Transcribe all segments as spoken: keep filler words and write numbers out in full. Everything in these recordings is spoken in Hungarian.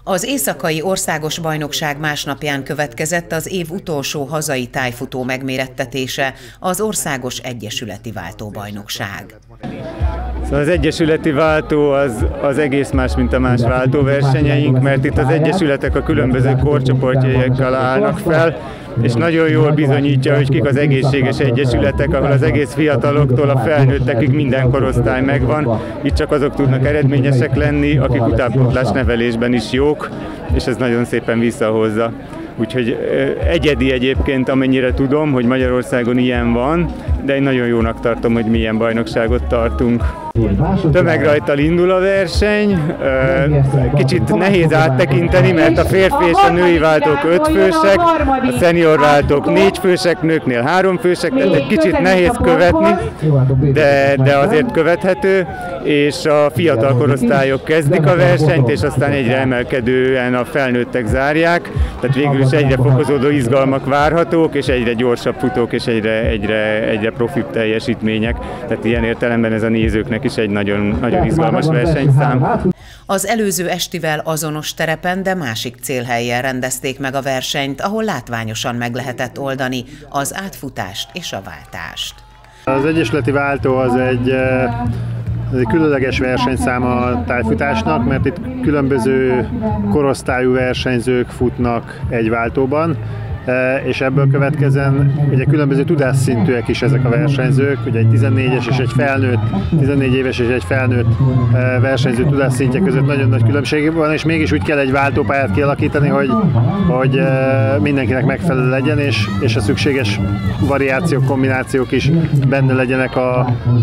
Az éjszakai országos bajnokság másnapján következett az év utolsó hazai tájfutó megmérettetése, az Országos Egyesületi Váltóbajnokság. Szóval az egyesületi váltó az, az egész más, mint a más váltóversenyeink, mert itt az egyesületek a különböző korcsoportjaikkal állnak fel, és nagyon jól bizonyítja, hogy kik az egészséges egyesületek, ahol az egész fiataloktól a felnőttekig minden korosztály megvan. Itt csak azok tudnak eredményesek lenni, akik utánpótlás nevelésben is jók, és ez nagyon szépen visszahozza. Úgyhogy egyedi egyébként, amennyire tudom, hogy Magyarországon ilyen van, de én nagyon jónak tartom, hogy milyen bajnokságot tartunk. Tömegrajttal indul a verseny, kicsit nehéz áttekinteni, mert a férfi és a női váltók ötfősek, a szenior váltók négyfősek, nőknél háromfősek, tehát egy kicsit nehéz követni, de, de azért követhető, és a fiatal korosztályok kezdik a versenyt, és aztán egyre emelkedően a felnőttek zárják, tehát végül is egyre fokozódó izgalmak várhatók, és egyre gyorsabb futók, és egyre, egyre, egyre profibb teljesítmények, tehát ilyen értelemben ez a nézőknek is egy nagyon, nagyon izgalmas versenyszám. Az előző estivel azonos terepen, de másik célhelyen rendezték meg a versenyt, ahol látványosan meg lehetett oldani az átfutást és a váltást. Az egyesületi váltó az egy, ez egy különleges versenyszám a tájfutásnak, mert itt különböző korosztályú versenyzők futnak egy váltóban, és ebből következően ugye különböző tudásszintűek is ezek a versenyzők, ugye egy tizennégyes és egy felnőtt, tizennégy éves és egy felnőtt versenyző tudásszintje között nagyon nagy különbség van, és mégis úgy kell egy váltópályát kialakítani, hogy, hogy mindenkinek megfelelő legyen, és, és a szükséges variációk, kombinációk is benne legyenek a,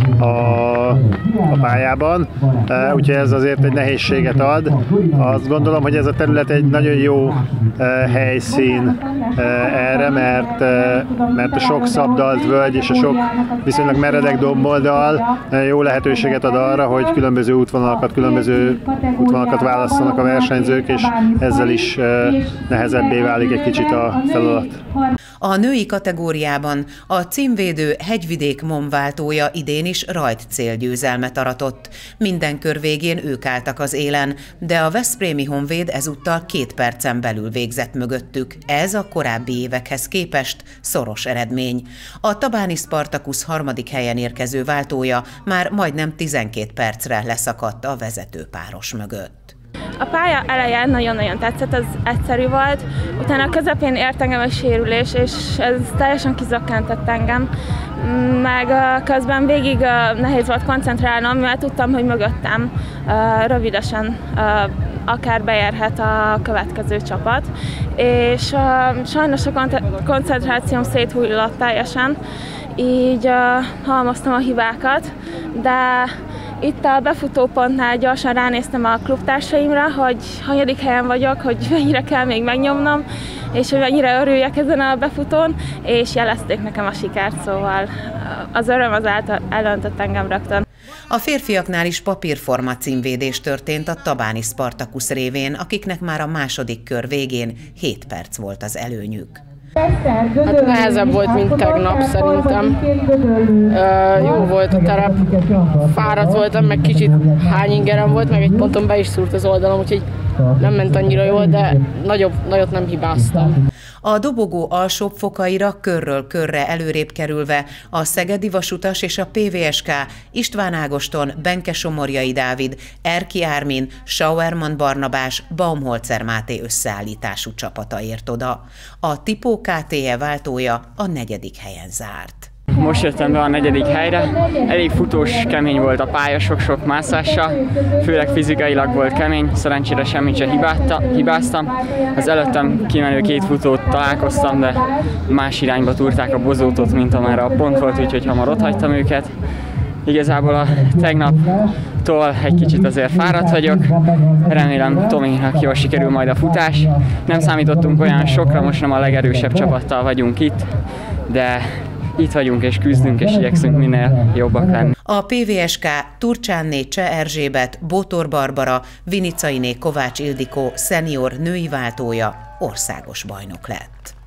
a, a pályában. Úgyhogy ez azért egy nehézséget ad. Azt gondolom, hogy ez a terület egy nagyon jó helyszín erre, mert, mert a sok szabdalt völgy és a sok viszonylag meredek domboldal jó lehetőséget ad arra, hogy különböző útvonalakat, különböző útvonalakat válasszanak a versenyzők, és ezzel is nehezebbé válik egy kicsit a feladat. A női kategóriában a címvédő Hegyvidék MOM váltója idén is rajt célgyőzelmet aratott. Minden kör végén ők álltak az élen, de a veszprémi Honvéd ezúttal két percen belül végzett mögöttük. Ez a korábbi évekhez képest szoros eredmény. A tabáni Spartacus harmadik helyen érkező váltója már majdnem tizenkét percre leszakadt a vezetőpáros mögött. A pálya elején nagyon-nagyon tetszett, az egyszerű volt, utána a közepén ért engem a sérülés, és ez teljesen kizökkentett engem, meg közben végig nehéz volt koncentrálnom, mivel tudtam, hogy mögöttem rövidesen akár beérhet a következő csapat, és sajnos a koncentrációm széthullott teljesen, így halmoztam a hibákat, de itt a befutópontnál gyorsan ránéztem a klubtársaimra, hogy hanyadik helyen vagyok, hogy mennyire kell még megnyomnom, és hogy mennyire örüljek ezen a befutón, és jelezték nekem a sikert, szóval az öröm az elöntött engem rögtön. A férfiaknál is papírforma címvédés történt a tabáni Spartacus révén, akiknek már a második kör végén hét perc volt az előnyük. Hát nehezebb volt, mint tegnap szerintem. Uh, jó volt a terep, fáradt voltam, meg kicsit hány ingerem volt, meg egy ponton be is szúrt az oldalom, úgyhogy nem ment annyira jól, de nagyobb, nagyot nem hibáztam. A dobogó alsóbb fokaira körről körre előrébb kerülve a Szegedi Vasutas és a pé vé es ká István Ágoston, Benke Somorjai Dávid, Erki Ármin, Schauermann Barnabás, Baumholzer Máté összeállítású csapata ért oda. A Tipó ká té e váltója a negyedik helyen zárt. Most jöttem be a negyedik helyre, elég futós, kemény volt a pálya, sok-sok mászással, főleg fizikailag volt kemény, szerencsére semmit sem hibáztam. Az előttem kimenő két futót találkoztam, de más irányba túrták a bozótot, mint amerre a pont volt, úgyhogy hamar otthagytam őket. Igazából a tegnaptól egy kicsit azért fáradt vagyok, remélem Tominak jól sikerül majd a futás. Nem számítottunk olyan sokra, most nem a legerősebb csapattal vagyunk itt, de itt vagyunk és küzdünk, és igyekszünk minél jobbak lenni. A pé vé es ká Turcsánné Cseh Erzsébet, Bótor Barbara, Vinicainé Kovács Ildikó szenior női váltója országos bajnok lett.